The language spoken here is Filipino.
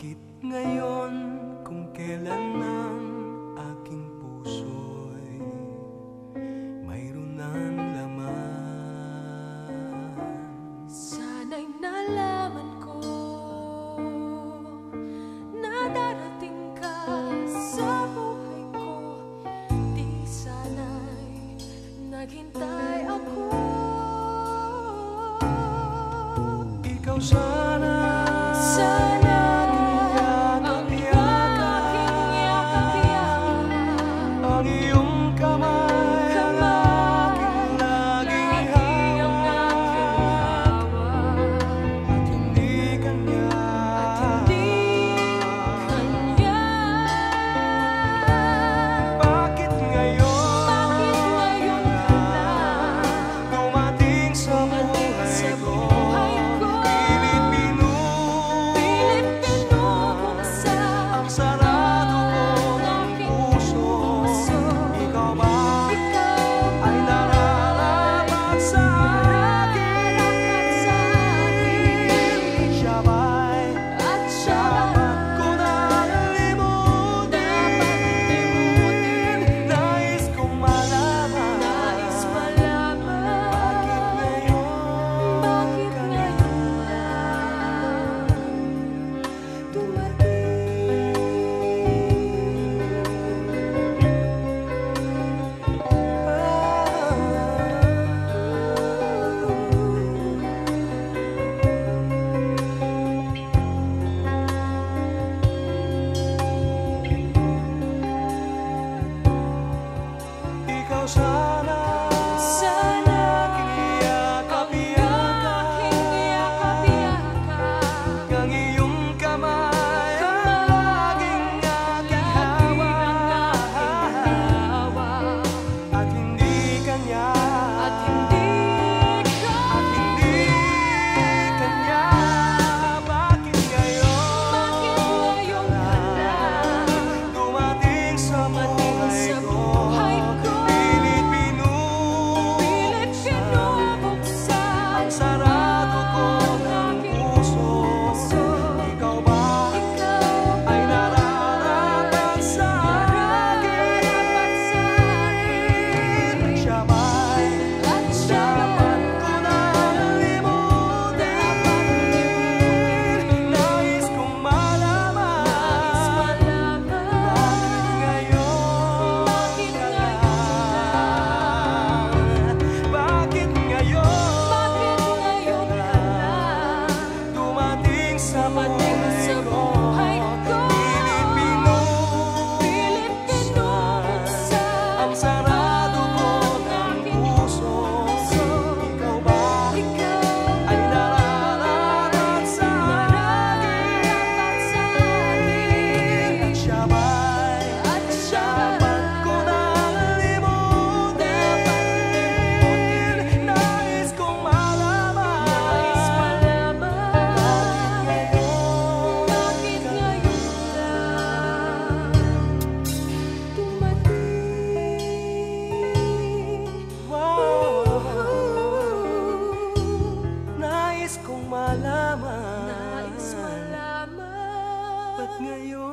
Bakit ngayon kung kailan ang aking puso'y mayroon ng laman? Sana'y nalaman ko na darating ka sa buhay ko. Di sana'y naghintay ako. Ikaw sana ang iyong kamay, ang aking laging hawak, at hindi kanya. Bakit ngayon ka lang dumating sa buhay ko? Pilit binubuksan ang sarado ko ng puso. Ikaw ba ay nararapat sa akin? Siya ba'y dapat ko nang limutin? Nais kong malaman, bakit ngayon ka lang dumating? Ikaw sana ang iyong kamay, ang laging aking hawak, at hindi kanya. Bakit ngayon ka lang dumating sa buhay ko? Pilit binubuksan ang sarado ko ng puso. Ikaw ba ay nararapat sa akin? Siya ba'y dapat ko nang limutin? Nais kong malaman, bakit ngayon ka lang? Bakit ngayon ka lang dumating sa buhay ko? Pilit binubuksan ang sarado ko ng puso. Ikaw ba ay nararapat sa akin? At siya ba'y dapat ko nang limutin? Nais kong malaman, bakit ngayon dumating? Wow. Nais kong malaman, ba't ngayon